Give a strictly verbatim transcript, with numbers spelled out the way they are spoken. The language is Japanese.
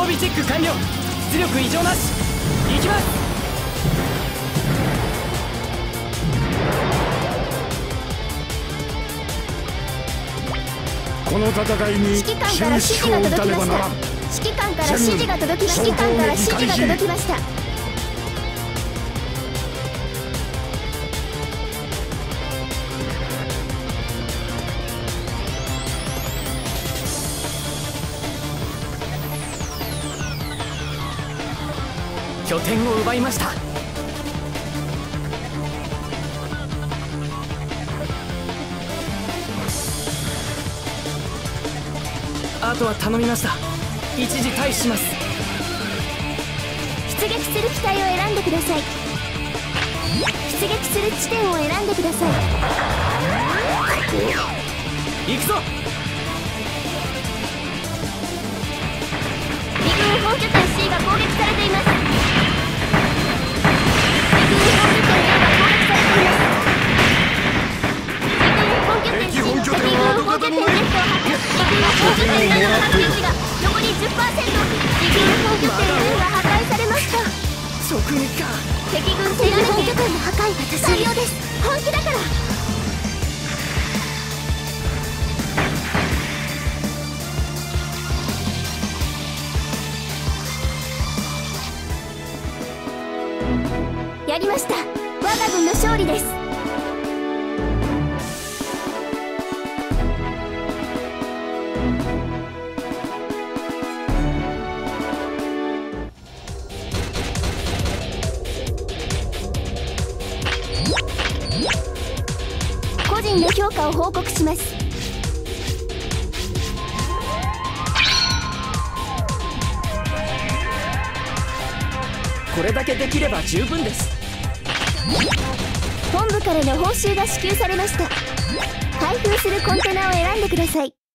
備チェック完了。出力異常なし。行きます。 この戦いに指揮官から指示が届きました。指揮官から指示が届きました。指揮官から指示が届きました。 拠点を奪いました。あとは頼みました。一時退避します。 出撃する機体を選んでください。出撃する地点を選んでください。 行くぞ。 陸軍本拠点 C が攻撃されています。陸軍本拠点 A が攻撃されています。陸軍本拠点 C の敵軍本拠点 Z を発見。陸軍本拠点ななの発撃が残り じゅっパーセント。陸軍本拠点 A が破壊されました。 直撃か。 敵軍敵軍本拠点の破壊は完了です。本気だから。やりました。我が軍の勝利です。個人の評価を報告します。 これだけできれば十分です。 本部からの報酬が支給されました。開封するコンテナを選んでください。